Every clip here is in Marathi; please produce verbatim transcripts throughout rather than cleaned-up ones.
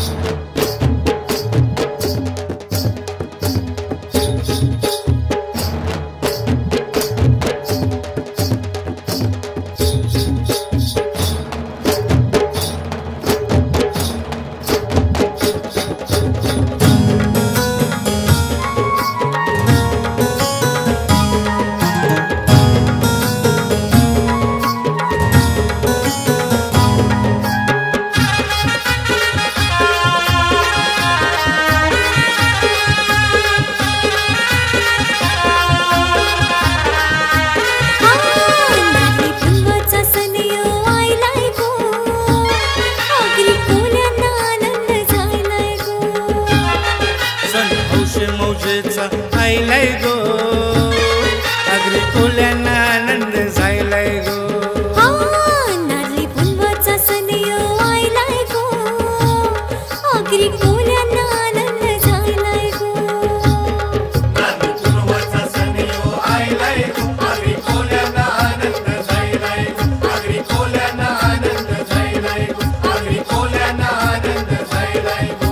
आयलाय गो अगरी कोल्याना आनंद झायलाय गो नारळी पुनवाचा सण यो आयलाय गो अगरी कोल्याना आनंद झायलाय गो नारळी पुनवाचा सण यो आयलाय गो अगरी कोल्याना आनंद झायलाय गो अगरी कोल्याना आनंद झायलाय गो अगरी कोल्याना आनंद झायलाय गो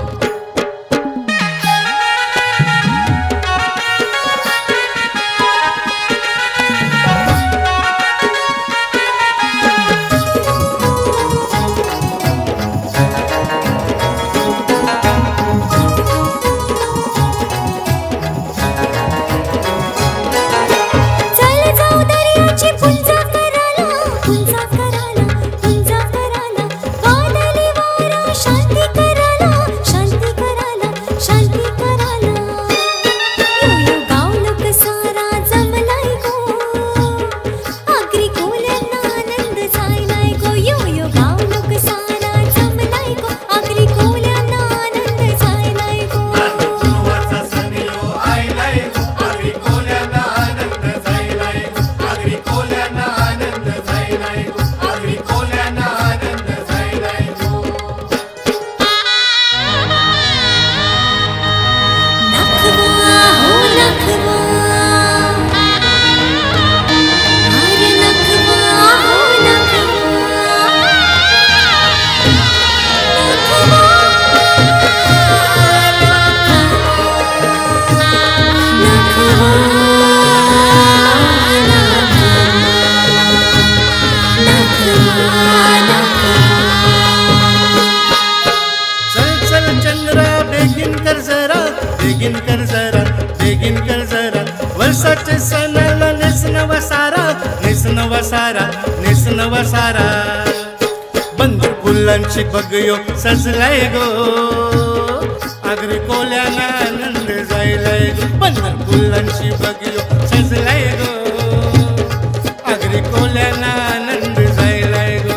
बेगिन कर जरा बेगिन कर जरा वर्षाचे सणाला नेसन वसारा नेसन वसारा नेसन वसारा बंद फुलांची बगयो सजलाय गो अगरी कोल्याना आनंद जायलाय गो बंद फुलांची बगयो सजलाय गो अगरी कोल्याना आनंद जायलाय गो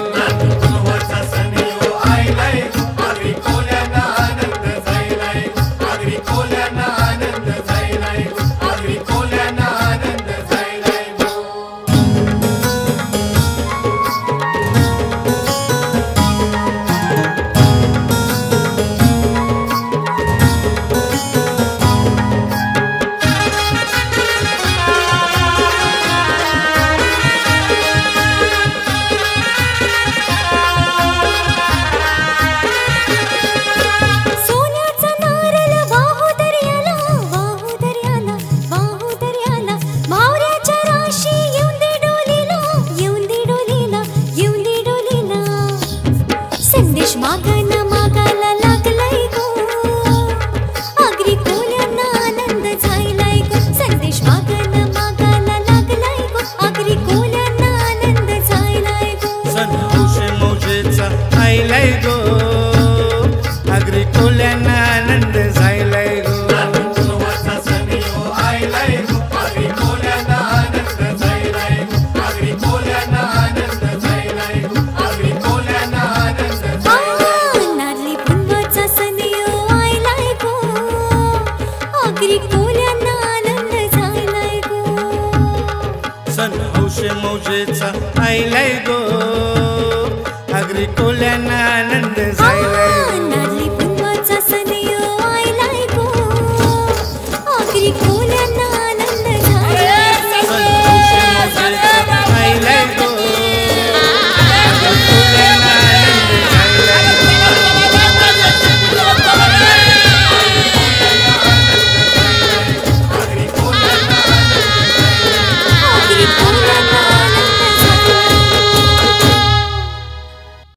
संदेश मागायला मागायला लागलाय गो अगरी कोल्याना आनंद झायलाय गो संदेश मागायला मागायला लागलाय गो अगरी कोल्याना आनंद झायलाय गो सण हौशे मौजेचा आयलाय गो अगरी कोल्याना आनंद झायलाय गो सण हौशे मौजेचा आयलाय गो अगरी कोल्याना